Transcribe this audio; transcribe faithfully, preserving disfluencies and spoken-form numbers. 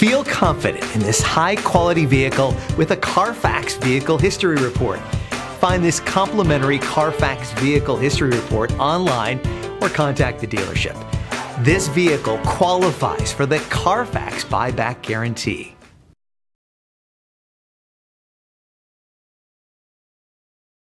Feel confident in this high-quality vehicle with a Carfax Vehicle History Report. Find this complimentary Carfax Vehicle History Report online or contact the dealership. This vehicle qualifies for the Carfax Buyback Guarantee.